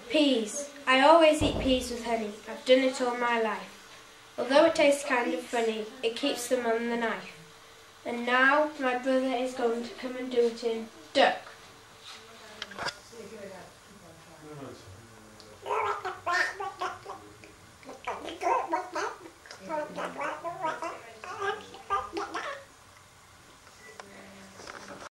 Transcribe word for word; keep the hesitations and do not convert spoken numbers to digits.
Peas. I always eat peas with honey. I've done it all my life. Although it tastes kind of funny, it keeps them on the knife. And now my brother is going to come and do it in duck.